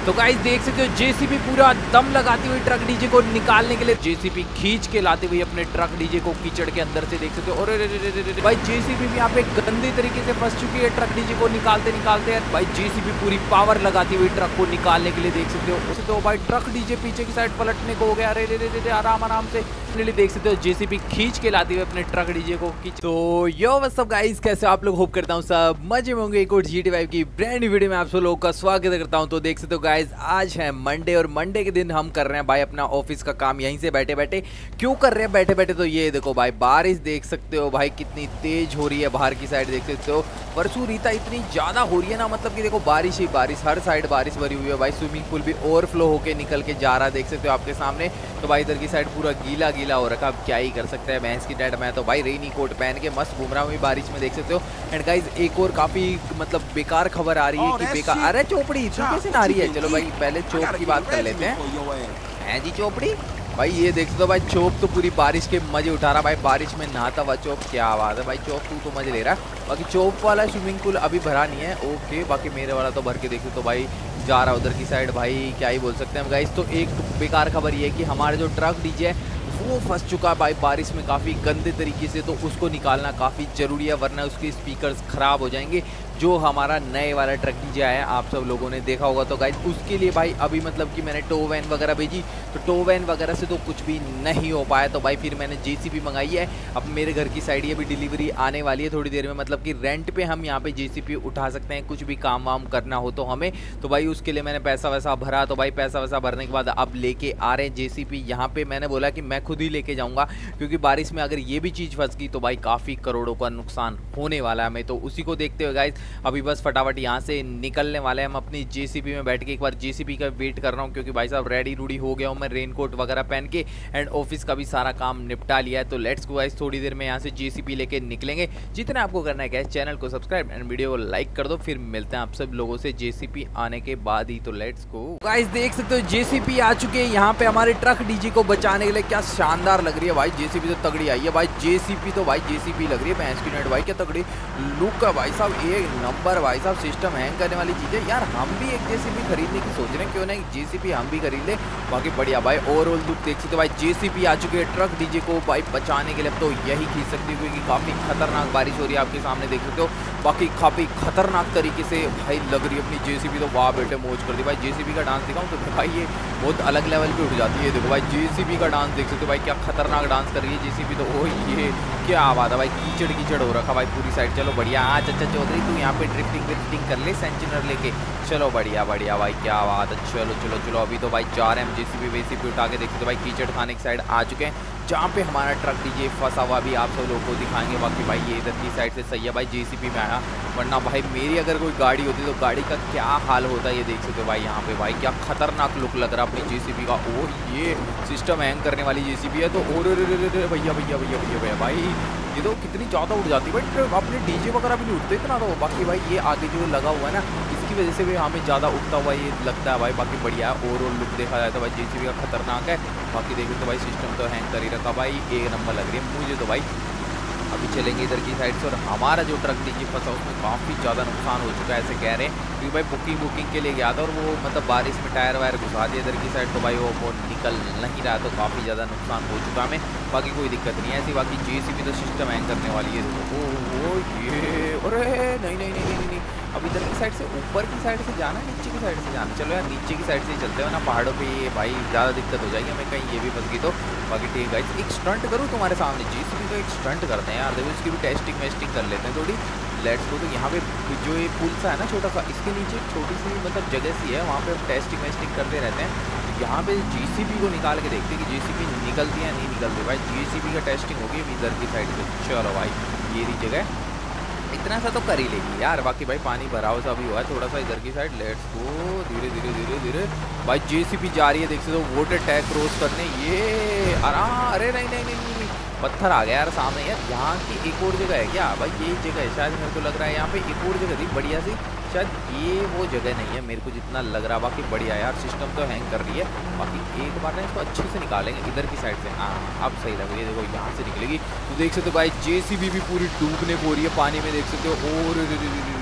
तो गाइस देख सकते हो जेसीबी पूरा दम लगाती हुई ट्रक डीजे को निकालने के लिए जेसीबी खींच के लाते हुए अपने ट्रक डीजे को कीचड़ के अंदर से देख सकते हो। और भाई जेसीबी भी यहाँ पे गंदे तरीके से फंस चुकी है ट्रक डीजे को निकालते निकालते। भाई जेसीबी पूरी पावर लगाती हुई ट्रक को निकालने के लिए देख सकते हो। उसे तो भाई ट्रक डीजे पीछे की साइड पलटने को हो गया। अरे आराम आराम से देख सकते हो जेसीबी खींच के लाते हुए अपने ट्रक डीजे को। तो यो व्हाट्स अप गाइस, कैसे आप लोग? होप करता हूँ सब मजे में होंगे। एक और GTA 5 की ब्रांड न्यू वीडियो में आप सब लोगों का स्वागत करता हूँ। तो देख सकते हो गाइस, आज है मंडे और मंडे के दिन हम कर रहे हैं भाई अपना ऑफिस का काम यहीं से बैठे बैठे। क्यों कर रहे हैं बैठे बैठे? तो ये देखो भाई, बारिश देख सकते हो भाई कितनी तेज हो रही है बाहर की साइड। देख सकते हो परसों रीता इतनी ज्यादा हो रही है ना, मतलब कि देखो बारिश ही बारिश, हर साइड बारिश भरी हुई है भाई। स्विमिंग पूल भी ओवरफ्लो होके निकल के जा रहा है, देख सकते हो आपके सामने। तो भाई इधर की साइड पूरा गीला गीला हो रखा, अब क्या ही कर सकते हैं भैंस की डैड। मैं तो भाई रेनी कोट पहन के मस्त घूम रहा हूँ बारिश में, देख सकते हो। एंड गाइस एक और काफी मतलब बेकार खबर आ रही है कि बेकार। अरे चोपड़ी तू कैसे ना रही है? चलो भाई पहले चोप की बात कर लेते हैं जी। चोपड़ी भाई ये देख सकते हो भाई, चोप तो पूरी बारिश के मजे उठा रहा भाई, बारिश में नहाता हुआ चोप। क्या बात है भाई, चोप तू तो मजे ले रहा है। बाकी चोप वाला स्विमिंग पूल अभी भरा नहीं है, ओके। बाकी मेरे वाला तो भर के देख सकते हो भाई, जा रहा उधर की साइड। भाई क्या ही बोल सकते हैं हम गाइस। तो एक बेकार खबर ये है कि हमारा जो ट्रक डीजे है वो फंस चुका है भाई बारिश में काफ़ी गंदे तरीके से। तो उसको निकालना काफ़ी ज़रूरी है, वरना उसके स्पीकर्स ख़राब हो जाएंगे। जो हमारा नए वाला ट्रक डीजे आया है, आप सब लोगों ने देखा होगा। तो गाइस उसके लिए भाई अभी मतलब कि मैंने टो वैन वगैरह भेजी, तो टो वैन वगैरह से तो कुछ भी नहीं हो पाया। तो भाई फिर मैंने जेसीबी मंगाई है। अब मेरे घर की साइड ये भी डिलीवरी आने वाली है थोड़ी देर में, मतलब कि रेंट पे हम यहाँ पे जेसीबी उठा सकते हैं, कुछ भी काम वाम करना हो तो हमें। तो भाई उसके लिए मैंने पैसा वैसा भरा। तो भाई पैसा वैसा भरने के बाद अब लेके आ रहे हैं जेसीबी यहाँ पे। मैंने बोला कि मैं खुद ही लेके जाऊँगा, क्योंकि बारिश में अगर ये भी चीज़ फंस गई तो भाई काफ़ी करोड़ों का नुकसान होने वाला है हमें। तो उसी को देखते हुए गाइस अभी बस फटाफट यहाँ से निकलने वाले हैं हम अपनी जेसीबी में बैठ के। एक बार जेसीबी का वेट कर रहा हूँ, क्योंकि भाई साहब रेडी रूडी हो गया हूँ मैं, रेनकोट वगैरह पहन के। एंड ऑफिस का भी सारा काम निपटा लिया है। तो लेट्स गो गाइस, थोड़ी देर में यहाँ से जेसीबी लेके निकलेंगे। जितना आपको करना है क्या, चैनल को सब्सक्राइब एंड वीडियो को लाइक कर दो। फिर मिलते हैं आप सब लोगों से जेसीबी आने के बाद ही। तो लेट्स गो गाइस, देख सकते हो जेसीबी आ चुके हैं यहाँ पे हमारे ट्रक डीजे को बचाने के लिए। क्या शानदार लग रही है भाई जेसीबी, तो तगड़ी आई है भाई जेसीबी। तो भाई जेसीबी लग रही है भैंस की नेट भाई, क्या तगड़ी लुक है भाई साहब, एक नंबर भाई साहब। सिस्टम हैंग करने वाली चीज़ है यार। हम भी एक जेसीबी खरीदने की सोच रहे हैं, क्यों नहीं जेसीबी हम भी खरीद ले। बाकी बढ़िया भाई ओवरऑल लुक देख सकते हो भाई। जेसीबी आ चुकी है ट्रक डीजे को भाई बचाने के लिए। तो यही खींच सकती है, क्योंकि काफ़ी खतरनाक बारिश हो रही है आपके सामने, देख सकते हो। बाकी काफ़ी खतरनाक तरीके से भाई लग रही है अपनी जेसीबी। तो वाह बेटे मौज कर दी भाई। जेसीबी का डांस दिखाऊं तो भाई ये बहुत अलग लेवल पे उठ जाती है। देखो भाई जेसीबी का डांस देख सकते हो भाई, क्या खतरनाक डांस कर रही है जेसीबी। तो ओ ये क्या बात है भाई, कीचड़ कीचड़ हो रखा भाई पूरी साइड। चलो बढ़िया। आज अच्छा चौधरी तू यहाँ पे ड्रिफ्टिंग कर ले सेंचुनर लेके। चलो बढ़िया बढ़िया भाई, क्या बात है। चलो चलो चलो अभी तो भाई जा रहे हैं हम जेसीबी वेसीबी उठा के। देखते भाई कीचड़ खाने की साइड आ चुके हैं, जहाँ पे हमारा ट्रक डीजे फंसा हुआ भी आप सब लोगों को दिखाएंगे। बाकी भाई ये इधर की साइड से सही है भाई, जेसीबी में आया। वरना भाई मेरी अगर कोई गाड़ी होती तो गाड़ी का क्या हाल होता है ये देख सकते हो भाई। यहाँ पे भाई क्या खतरनाक लुक लग रहा है अपनी जेसीबी का। ओ ये सिस्टम हैंग करने वाली जेसीबी है। तो और भैया भैया भैया भैया भैया भाई ये तो कितनी ज़्यादा उड़ जाती है भाई, अपने डीजे वगैरह भी नहीं उठते इतना। तो बाकी भाई ये आगे जो लगा हुआ है ना, इसकी वजह से भी हमें ज़्यादा उठता हुआ ये लगता है भाई। बाकी बढ़िया है ओवरऑल लुक देखा जाए तो भाई जेसीबी का खतरनाक है। बाकी देखो तो भाई सिस्टम तो हैंग कर ही रखा भाई, एक नंबर लग रही है मुझे तो भाई। अभी चलेंगे इधर की साइड से। और हमारा जो ट्रक डीजे फंसा उसमें काफ़ी ज़्यादा नुकसान हो चुका है ऐसे कह रहे हैं, क्योंकि भाई बुकिंग के लिए गया था और वो मतलब बारिश में टायर वायर घुसा दिया इधर की साइड। तो भाई वो निकल नहीं रहा, तो काफ़ी ज़्यादा नुकसान हो चुका हमें। बाकी कोई दिक्कत नहीं है ऐसी। बाकी जेसीबी तो सिस्टम हैंग करने वाली है। ओ ये अरे नहीं नहीं नहीं नहीं नहीं, अब इधर की साइड से ऊपर की साइड से जाना है, नीचे की साइड से जाना। चलो यार नीचे की साइड से ही चलते हो ना, पहाड़ों पे ये भाई ज़्यादा दिक्कत हो जाएगी हमें, कहीं ये भी फंस गई तो। बाकी ठीक है एक स्टंट करूँ तुम्हारे सामने, जेसीबी का एक स्टंट करते हैं यार। देखो इसकी भी टेस्टिंग वेस्टिंग कर लेते हैं थोड़ी। Let's go. तो यहाँ पे जो ये पुल सा है ना छोटा सा, इसके नीचे एक छोटी सी मतलब जगह सी है, वहाँ पे टेस्टिंग वेस्टिंग करते रहते हैं। यहाँ पे जेसीबी को निकाल के देखते हैं कि जेसीबी निकलती है नहीं निकलती। भाई जेसीबी का टेस्टिंग होगी इधर की साइड से। चलो भाई ये रही जगह, इतना सा तो कर ही लेगी यार। बाकी भाई पानी भराव सा भी हुआ है थोड़ा सा इधर की साइड। लेट्स गो धीरे धीरे धीरे धीरे भाई जेसीबी जा रही है देख सकते हो वाटर टैग क्रॉस करने। ये आराम, अरे नहीं नहीं नहीं नहीं पत्थर आ गया यार सामने यार। यहाँ की एक और जगह है क्या भाई? यही जगह है शायद, मेरे को लग रहा है यहाँ पे एक और जगह थी बढ़िया सी, शायद ये वो जगह नहीं है मेरे को जितना लग रहा। बाकी बढ़िया यार, सिस्टम तो हैंग कर रही है। बाकी एक बार ना इसको अच्छे से निकालेंगे इधर की साइड से। हाँ अब सही लग रही है, देखो यहाँ से निकलेगी। तो देख सकते हो भाई जेसीबी भी पूरी डूबने को हो रही है पानी में, देख सकते हो। और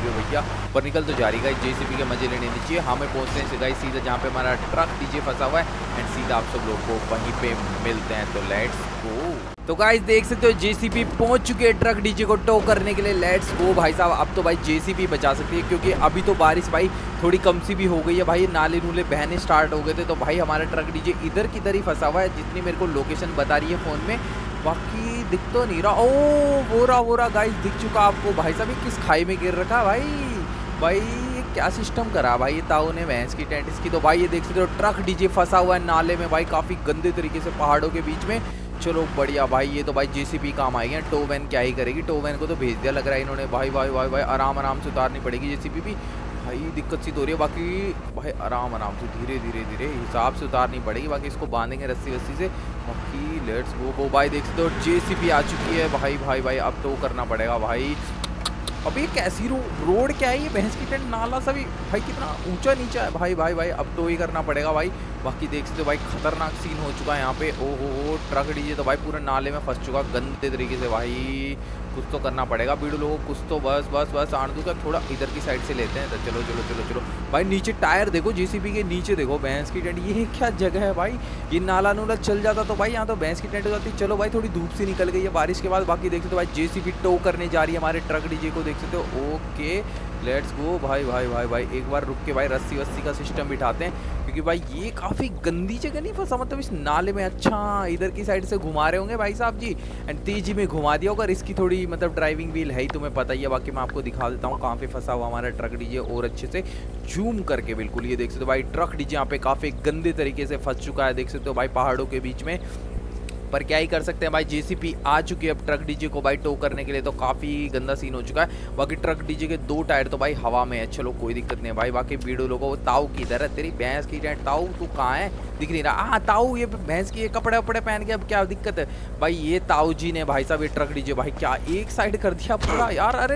लो भैया, पर निकल तो जा रही गाइस। जेसीबी के मजे लेने नीचे हमें पहुंचते हैं गाइस सीधा जहाँ पे हमारा ट्रक डीजे फंसा हुआ है एंड सीधा आप सब लोग को वहीं पे मिलते हैं। तो लेट्स गो। तो गाइस देख सकते हो जेसीबी पहुंच चुके हैं ट्रक डीजे को टो करने के लिए। लेट्स गो भाई साहब। अब तो भाई जेसीबी बचा सकती है क्योंकि अभी तो बारिश भाई थोड़ी कम सी भी हो गई है भाई, नाले नूले बहने स्टार्ट हो गए थे। तो भाई हमारा ट्रक डीजे इधर किधर ही फंसा हुआ है जितनी मेरे को लोकेशन बता रही है फ़ोन में, बाकी दिख तो नहीं रहा। ओ वो रहा गाइस, दिख चुका आपको भाई साहब। किस खाई में गिर रखा भाई ये क्या सिस्टम करा भाई ये ताऊ ने भैंस की टेंट इसकी। तो भाई ये देख सकते हो ट्रक डीजे फंसा हुआ है नाले में भाई, काफ़ी गंदे तरीके से पहाड़ों के बीच में। चलो बढ़िया भाई, ये तो भाई जेसीबी काम आएगी। टो वैन क्या ही करेगी, टो वैन को तो भेज दिया लग रहा है इन्होंने। भाई आराम से उतारनी पड़ेगी जेसीबी भी भाई, दिक्कत सी तो हो रही है। बाकी भाई आराम से धीरे हिसाब से उतारनी पड़ेगी। बाकी इसको बांधेंगे रस्सी से। बाकी लेट्स गो भाई। देख सकते हो जेसीबी आ चुकी है भाई। अब तो करना पड़ेगा भाई। अब ये कैसी रोड क्या है ये, भैंस की टेंट नाला सा भी भाई कितना ऊंचा नीचा है भाई। अब तो ही करना पड़ेगा भाई। बाकी देख सकते हो भाई खतरनाक सीन हो चुका है यहाँ पे। ओहो ट्रक डीजे तो भाई पूरे नाले में फंस चुका गंदे तरीके से भाई। कुछ तो करना पड़ेगा बीड़ू लोगों, कुछ तो बस आंडू का थोड़ा इधर की साइड से लेते हैं। तो चलो भाई। नीचे टायर देखो जेसीबी के नीचे देखो भैंस की टेंट। ये क्या जगह है भाई, ये नाला नूला चल जाता तो भाई यहाँ तो भैंस की टेंट हो जाती। चलो भाई थोड़ी धूप से निकल गई है बारिश के बाद। बाकी देख सकते हो भाई जेसीबी टो करने जा रही है हमारे ट्रक डीजे को, देख सकते हो। ओके लेट्स गो भाई। एक बार रुक के भाई रस्सी वस्सी का सिस्टम बिठाते हैं क्योंकि भाई ये काफ़ी गंदी जगह नहीं फंसा, मतलब इस नाले में। अच्छा इधर की साइड से घुमा रहे होंगे भाई साहब जी एंड तेजी में घुमा दिया होगा। इसकी थोड़ी मतलब ड्राइविंग व्हील है ही, तुम्हें पता ही है। बाकी मैं आपको दिखा देता हूँ कहाँ पे फंसा हुआ हमारा ट्रक डीजे और अच्छे से जूम करके बिल्कुल। ये देख सकते हो भाई ट्रक डीजे यहाँ पे काफ़ी गंदे तरीके से फंस चुका है, देख सकते हो भाई पहाड़ों के बीच में। पर क्या ही कर सकते हैं भाई, जेसीबी आ चुकी है अब ट्रक डीजे को भाई टो करने के लिए। तो काफ़ी गंदा सीन हो चुका है। बाकी ट्रक डीजे के 2 टायर तो भाई हवा में है, चलो कोई दिक्कत नहीं है भाई। बाकी वीडियो लोगों वो ताऊ किधर है, तेरी भैंस की टेंट ताऊ तू कहाँ है, दिख नहीं रहा। हाँ ताऊ ये भैंस की कपड़े वपड़े पहन के अब क्या दिक्कत है भाई। ये ताऊ जी ने भाई साहब ये ट्रक डीजे भाई क्या एक साइड कर दिया पूरा यार। अरे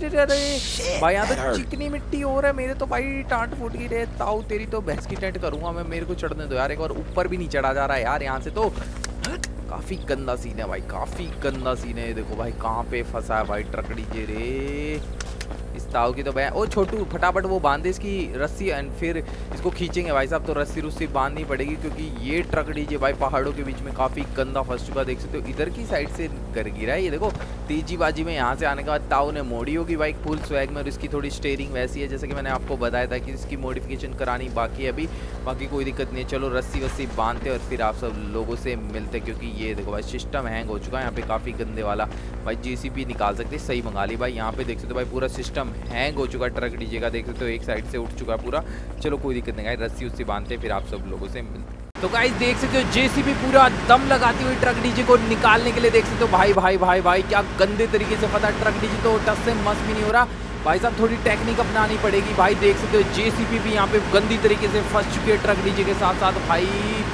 भाई यहाँ तो चिकनी मिट्टी हो रहा है मेरे तो भाई, टांट फूट गई रे। ताऊ तेरी तो भैंस की टेंट करूँगा मैं, मेरे को चढ़ने दो यार। एक बार ऊपर भी नहीं चढ़ा जा रहा है यार यहाँ से। तो काफ़ी गंदा सीन है भाई, काफ़ी गंदा सीन है। देखो भाई कहाँ पे फंसा है भाई ट्रक डीजे रे। इस ताऊ की तो भाई ओ छोटू फटाफट वो बांधे इसकी रस्सी एंड फिर इसको खींचेंगे भाई साहब। तो रस्सी बांधनी पड़ेगी क्योंकि ये ट्रक डीजे भाई पहाड़ों के बीच में काफ़ी गंदा फंस चुका, देख सकते हो। इधर की साइड से कर गिरा है ये देखो, तेजी बाजी में यहाँ से आने के बाद ताऊ ने मोड़ी होगी बाइक फुल स्वैग में। और इसकी थोड़ी स्टेयरिंग वैसी है जैसे कि मैंने आपको बताया था कि इसकी मॉडिफिकेशन करानी बाकी है अभी। बाकी कोई दिक्कत नहीं है, चलो रस्सी वस्सी बांधते और फिर आप सब लोगों से मिलते क्योंकि ये देखो भाई सिस्टम हैंग हो चुका है यहाँ पे काफ़ी गंदे वाला भाई। जेसीबी निकाल सकते सही मंगा ली भाई। यहाँ पे देख सकते हो भाई पूरा सिस्टम हैंग हो चुका है ट्रक डीजे का, देख सकते हो एक साइड से उठ चुका है पूरा। चलो कोई दिक्कत नहीं, रस्सी उस्सी बांधते फिर आप सब लोगों से मिलते। तो गाइस देख सकते हो जेसीबी पूरा दम लगाती हुई ट्रक डीजे को निकालने के लिए, देख सकते हो भाई क्या गंदे तरीके से फंसा ट्रक डीजे। तो टस से मस भी नहीं हो रहा भाई साहब, थोड़ी टेक्निक अपनानी पड़ेगी भाई। देख सकते हो जेसीबी भी यहाँ पे गंदी तरीके से फंस चुकी है ट्रक डीजे के साथ साथ भाई।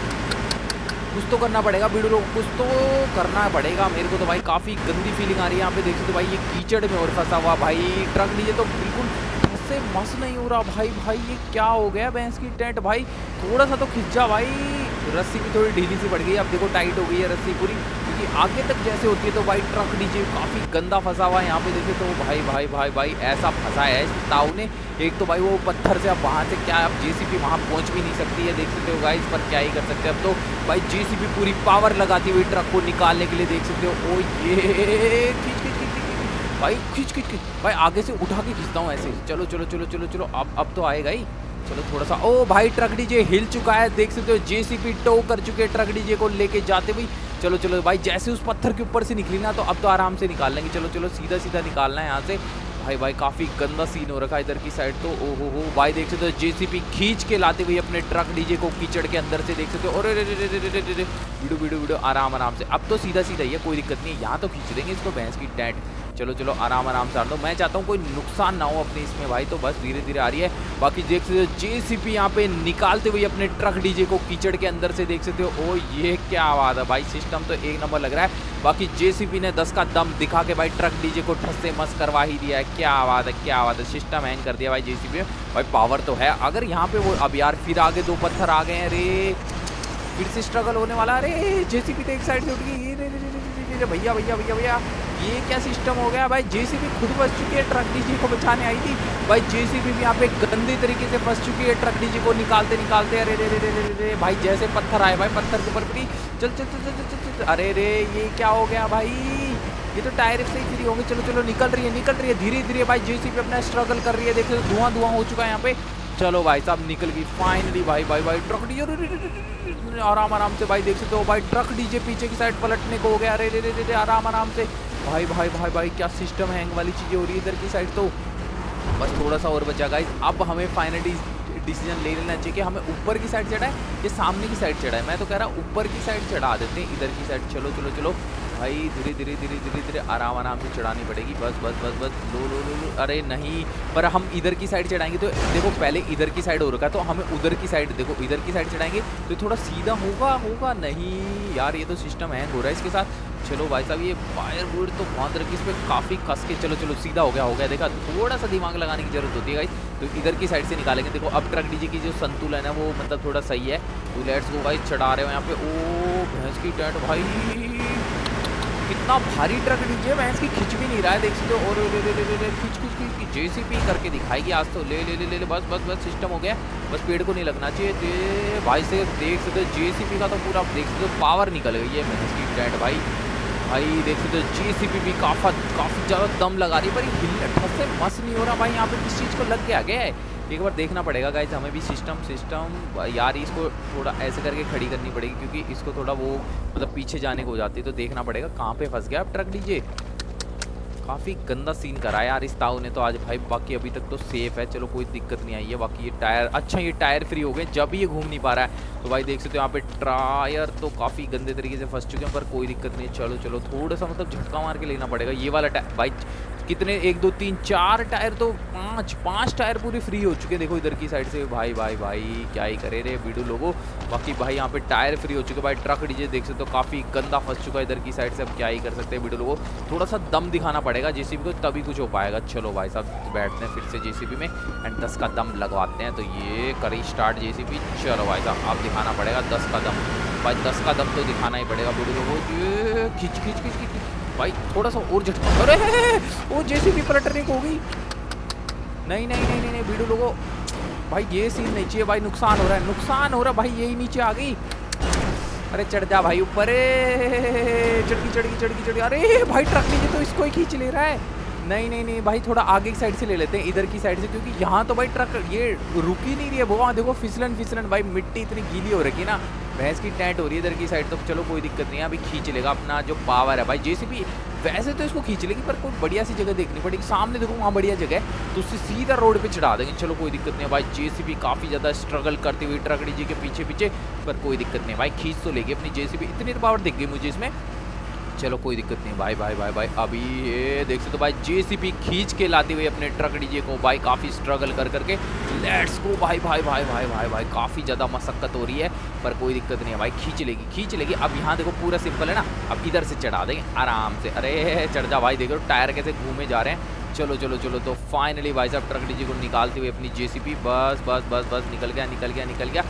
कुछ तो करना पड़ेगा वीडियो, कुछ तो करना पड़ेगा मेरे को। तो भाई काफ़ी गंदी फीलिंग आ रही है यहाँ पे, देख सकते हो भाई ये कीचड़ में और फंसा हुआ भाई ट्रक डीजे। तो बिल्कुल से मस नहीं हो रहा भाई ये क्या हो गया भैंस की टेंट भाई। थोड़ा सा तो खिंचा भाई, रस्सी भी थोड़ी ढीली सी पड़ गई। अब देखो टाइट हो गई है रस्सी पूरी, क्योंकि आगे तक जैसे होती है। तो भाई ट्रक डीजे काफ़ी गंदा फंसा हुआ है यहाँ पे, देखिए तो भाई ऐसा फंसा है ताऊ ने। एक तो भाई वो पत्थर से अब वहाँ से क्या अब जेसीबी वहाँ पहुँच भी नहीं सकती है, देख सकते हो गाइस। पर क्या ही कर सकते हैं अब तो भाई जेसीबी पूरी पावर लगाती हुई ट्रक को निकालने के लिए, देख सकते हो। ओ ये खींच भाई खींच भाई आगे से उठा के खींचता हूँ ऐसे। चलो अब तो आएगा ही। चलो थोड़ा सा, ओ भाई ट्रक डीजे हिल चुका है, देख सकते हो जेसीबी टो कर चुके हैं ट्रक डीजे को लेके जाते हुए। चलो भाई जैसे उस पत्थर के ऊपर से निकली ना तो अब तो आराम से निकाल लेंगे। चलो सीधा निकालना है यहाँ से भाई काफ़ी गंदा सीन हो रखा है इधर की साइड। तो ओहो भाई देख सकते हो जेसीबी खींच के लाते हुए अपने ट्रक डीजे को कीचड़ के अंदर से, देख सकते हो। और वीडियो आराम से। अब तो सीधा ही है, कोई दिक्कत नहीं है। यहाँ तो खींच देंगे इसको भैंस की टेंट। चलो आराम से आ दो। मैं चाहता हूँ कोई नुकसान ना हो अपने इसमें भाई। तो बस धीरे आ रही है। बाकी देख सकते हो जेसीबी यहाँ पे निकालते हुए अपने ट्रक डीजे को कीचड़ के अंदर से, देख सकते हो। ओ ये क्या आवाज़ है भाई, सिस्टम तो एक नंबर लग रहा है। बाकी जेसीबी ने 10 का दम दिखा के भाई ट्रक डीजे को ठस से मस करवा ही दिया है। क्या आवाज़ है, सिस्टम हैंग कर दिया भाई जेसीबी में। भाई पावर तो है। अगर यहाँ पे वो अब यार फिर आगे 2 पत्थर आ गए हैं रे, फिर से स्ट्रगल होने वाला। अरे जेसीबी तो एक साइड से उठ गई भैया ये क्या सिस्टम हो गया भाई। जेसीबी खुद फंस चुकी है, ट्रक डीजे को बचाने आई थी भाई। जेसीबी भी यहाँ पे गंदे तरीके से फंस चुकी है, ट्रक डीजे को निकालते निकालते। अरे रे रे रे रे रे भाई, जैसे पत्थर आए भाई, पत्थर के ऊपर फ्री। चल चल चल चल चल चल। अरे रे ये क्या हो गया भाई, ये तो टायर से ही फ्री होंगे। चलो चलो निकल रही है धीरे धीरे भाई। जेसीबी अपना स्ट्रगल कर रही है, देखो धुआं धुआं हो चुका है यहाँ पे। चलो भाई साहब निकल गई फाइनली भाई भाई भाई। ट्रक डीजे आराम आराम से भाई, देख सकते हो भाई ट्रक डीजे पीछे की साइड पलटने को हो गया। अरे रे रे रे आराम आराम से भाई भाई भाई भाई। क्या सिस्टम हैंग वाली चीज़ें हो रही है इधर की साइड। तो बस थोड़ा सा और बचा गाइस। अब हमें फाइनली डिसीजन ले लेना चाहिए कि हमें ऊपर की साइड चढ़ाए या सामने की साइड चढ़ाए। मैं तो कह रहा हूँ ऊपर की साइड चढ़ा देते हैं, इधर की साइड। चलो चलो चलो भाई, धीरे धीरे धीरे धीरे धीरे आराम आराम से चढ़ानी पड़ेगी। बस बस बस बस लो लो लो लो। अरे नहीं, पर हम इधर की साइड चढ़ाएंगे तो देखो पहले इधर की साइड हो रखा है, तो हमें उधर की साइड, देखो इधर की साइड चढ़ाएंगे तो थोड़ा सीधा होगा नहीं यार, ये तो सिस्टम हैंग हो रहा है इसके साथ। चलो भाई साहब, ये फायरवुड तो बहुत रखी, इस पर काफ़ी कस के। चलो चलो सीधा हो गया देखा। थोड़ा सा दिमाग लगाने की जरूरत होती है गाइस। तो इधर की साइड से निकालेंगे। देखो अब ट्रक डीजे की जो संतुलन है वो मतलब थोड़ा सही है। तो लेट्स गो गाइस, चढ़ा रहे हो यहाँ पे। ओ भैंस की टैट भाई, कितना भारी ट्रक डीजे, भैंस की खिंच भी नहीं रहा है, देख सकते हो। और खिंच जेसीबी करके दिखाएगी आज तो। ले ले ले ले, ले बस बस बस सिस्टम हो गया। बस पेड़ को नहीं लगना चाहिए भाई से। देख सकते हो जेसीबी का तो पूरा देख सकते हो पावर निकल गई है भैंस की टैट भाई। देख सकते हो जेसीबी भी काफ़ी ज़्यादा दम लगा रही है, पर हिलने ठस से मस नहीं हो रहा भाई। यहाँ पे किस चीज़ को लग गया है, एक बार देखना पड़ेगा गाइस हमें भी। सिस्टम यार, इसको थोड़ा ऐसे करके खड़ी करनी पड़ेगी क्योंकि इसको थोड़ा वो मतलब पीछे जाने को हो जाती है। तो देखना पड़ेगा कहाँ पे फंस गया अब ट्रक डीजे। काफ़ी गंदा सीन करा है यार इस ताऊ ने तो आज भाई। बाकी अभी तक तो सेफ है, चलो कोई दिक्कत नहीं आई है। बाकी ये टायर, अच्छा ये टायर फ्री हो गए जब ये घूम नहीं पा रहा है। तो भाई देख सकते हो यहाँ पे टायर तो काफ़ी गंदे तरीके से फंस चुके हैं, पर कोई दिक्कत नहीं है। चलो चलो थोड़ा सा मतलब झटका मार के लेना पड़ेगा ये वाला टायर भाई। कितने 1 2 3 4 टायर, तो 5 टायर पूरे फ्री हो चुके हैं। देखो इधर की साइड से भाई भाई भाई, क्या ही करे रे वीडियो लोगों। बाकी भाई यहाँ पे टायर फ्री हो चुके हैं भाई। ट्रक डीजे देख सकते हो काफ़ी गंदा फंस चुका है इधर की साइड से। अब क्या ही कर सकते हैं वीडियो लोगों, थोड़ा सा दम दिखाना पड़ेगा जेसीबी को, तभी कुछ हो पाएगा। चलो भाई साहब बैठते हैं फिर से जेसीबी में एंड 10 का दम लगवाते हैं। तो ये करी स्टार्ट जेसीबी। चलो भाई साहब अब दिखाना पड़ेगा 10 का दम भाई। 10 का दम तो दिखाना ही पड़ेगा वीडियो लोगों। ये खींच खींच खींच खींच भाई, थोड़ा सा और झटका। अरे वो जेसीबी पलटने को हो गई। नहीं नहीं नहीं नहीं वीडियो लोगों भाई, ये सीन नहीं चाहिए भाई। नुकसान हो रहा है भाई। यही नीचे आ गई। अरे चढ़ जा भाई ऊपर। चढ़ गई। अरे भाई ट्रक नीचे तो इसको ही खींच ले रहा है। नहीं भाई, थोड़ा आगे की साइड से ले लेते हैं, इधर की साइड से, क्योंकि यहाँ तो भाई ट्रक ये रुक ही नहीं रही है। वो देखो फिसलन भाई, मिट्टी इतनी गीली हो रखी ना, भैंस की टैंट हो रही है इधर की साइड। तो चलो कोई दिक्कत नहीं है, अभी खींच लेगा अपना जो पावर है भाई जेसीबी। वैसे तो इसको खींच लेगी, पर कोई बढ़िया सी जगह देखनी पड़ेगी। सामने देखो वहाँ बढ़िया जगह है, तो उससे सीधा रोड पे चढ़ा देंगे। चलो कोई दिक्कत नहीं है भाई। जेसीबी काफ़ी ज़्यादा स्ट्रगल करती हुई ट्रक डीजे के पीछे, पर कोई दिक्कत नहीं भाई, खींच तो लेगी अपनी जेसीबी। इतनी तो पावर दिख गई मुझे इसमें। चलो कोई दिक्कत नहीं भाई भाई भाई भाई। अभी ये देख सकते हो भाई, जेसीबी खींच के लाती हुई अपने ट्रक डीजे को भाई, काफ़ी स्ट्रगल करके। लेट्स गो भाई भाई भाई भाई भाई भाई। काफ़ी ज़्यादा मशक्कत हो रही है, पर कोई दिक्कत नहीं है भाई, खींच लेगी। अब यहाँ देखो पूरा सिंपल है ना, अब इधर से चढ़ा देंगे आराम से। अरे चढ़ जा भाई, देखो टायर कैसे घूमे जा रहे हैं। चलो तो फाइनली भाई साहब ट्रक डीजे को निकालते हुए अपनी जेसीबी। बस निकल गया।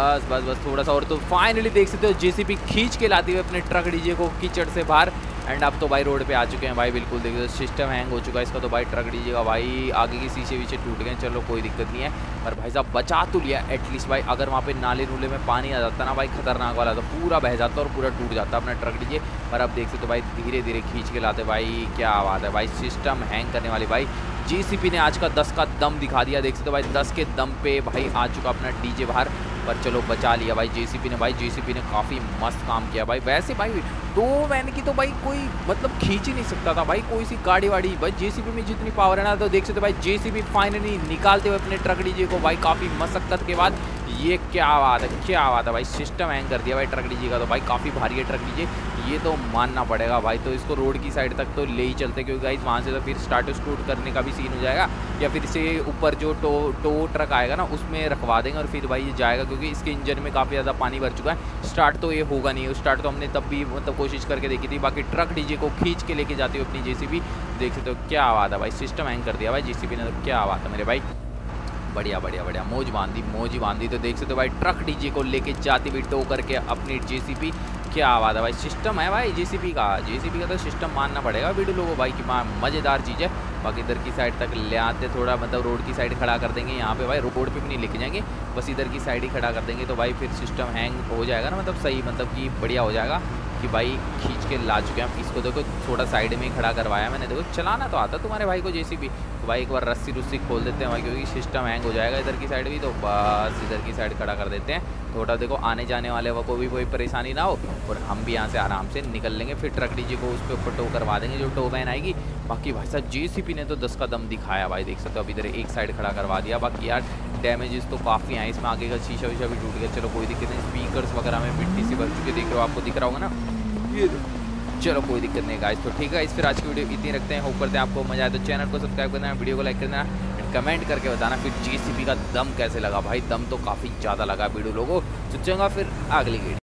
बस थोड़ा सा और। तो फाइनली देख सकते हो जेसीबी खींच के लाती हुई अपने ट्रक डीजे को कीचड़ से बाहर। एंड अब तो भाई रोड पे आ चुके हैं भाई, बिल्कुल देख सकते हो सिस्टम हैंग हो चुका है इसका। तो भाई ट्रक डीजे का भाई आगे की शीशे टूट गए। चलो कोई दिक्कत नहीं है, पर भाई साहब बचा तो लिया एटलीस्ट भाई। अगर वहाँ पे नाले नूले में पानी आ जाता ना भाई, खतरनाक वाला, तो पूरा बह जाता और पूरा टूट जाता अपना ट्रक डीजे। पर अब देख सकते हो भाई धीरे खींच के लाते भाई। क्या बात है भाई, सिस्टम हैंग करने वाली भाई। जेसीबी ने आज का 10 का दम दिखा दिया। देख सकते हो भाई 10 के दम पे भाई आ चुका अपना डीजे बाहर। पर चलो बचा लिया भाई जेसीबी ने काफ़ी मस्त काम किया भाई। वैसे भाई 2 वैन की तो भाई कोई मतलब खींच ही नहीं सकता था भाई, कोई सी गाड़ी वाड़ी भाई। जेसीबी में जितनी पावर है ना, तो देख सकते भाई जेसीबी फाइनली निकालते हुए अपने ट्रक डीजे को भाई, काफ़ी मशक्कत के बाद। ये क्या बात है भाई, सिस्टम हैंग कर दिया भाई ट्रक डीजे का। तो भाई काफ़ी भारी है ट्रक डीजे, ये तो मानना पड़ेगा भाई। तो इसको रोड की साइड तक तो ले ही चलते, क्योंकि गाइस वहाँ से तो फिर स्टार्ट करने का भी सीन हो जाएगा, या फिर से ऊपर जो टो ट्रक आएगा ना उसमें रखवा देंगे और फिर भाई ये जाएगा, क्योंकि इसके इंजन में काफ़ी ज़्यादा पानी भर चुका है। स्टार्ट तो ये होगा नहीं, स्टार्ट तो हमने तब भी मतलब कोशिश करके देखी थी। बाकी ट्रक डीजे को खींच के लेके जाती हुई अपनी जेसीबी। देख सकते हो क्या बात है भाई, सिस्टम हैंग कर दिया भाई जेसीबी ने। तो क्या बात है मेरे भाई, बढ़िया मौज बांधी। तो देख सकते हो भाई ट्रक डीजे को लेके जाती हुई टो करके अपनी जेसीबी। क्या बात है भाई, सिस्टम है भाई जेसीबी का तो सिस्टम मानना पड़ेगा वीडियो लोगों भाई की मज़ेदार चीज़ है। बाकी इधर की साइड तक ले आते, थोड़ा मतलब रोड की साइड खड़ा कर देंगे यहाँ पे भाई, रोड पे भी नहीं लेके जाएंगे, बस इधर की साइड ही खड़ा कर देंगे तो भाई फिर सिस्टम हैंग हो जाएगा ना, मतलब सही मतलब कि बढ़िया हो जाएगा कि भाई खींच के ला चुके हैं हम इसको। देखो थोड़ा साइड में ही खड़ा करवाया मैंने, देखो चलाना तो आता तुम्हारे भाई को जेसीबी। तो भाई एक बार रस्सी खोल देते हैं भाई, क्योंकि सिस्टम हैंग हो जाएगा इधर की साइड भी, तो बस इधर की साइड खड़ा कर देते हैं। थोड़ा देखो आने जाने वाले को भी कोई परेशानी ना हो और हम भी यहाँ से आराम से निकल लेंगे। फिर ट्रक डीजे को उस पर ऊपर टो करवा देंगे जो टो वैन आएगी। बाकी भाई साहब जेसीबी ने तो 10 का दम दिखाया भाई, देख सकते हो। अब इधर एक साइड खड़ा करवा दिया। बाकी यार डैमेजेस तो काफ़ी हैं इसमें, आगे का शीशा वीशा भी टूट गया, चलो कोई दिक्कत नहीं। स्पीकर्स वगैरह में मिट्टी से भर चुके, देख रहे हो, आपको दिख रहा होगा ना, ये देखो। चलो कोई दिक्कत नहीं गाइस, तो ठीक है इस फिर आज की वीडियो इतनी रखते हैं। होप करते हैं आपको मजा आए, तो चैनल को सब्सक्राइब करना, वीडियो को लाइक करना, कमेंट करके बताना फिर जेसीबी का दम कैसे लगा भाई। दम तो काफ़ी ज़्यादा लगा वीडियो लोगों। तो चंगा फिर अगली वीडियो।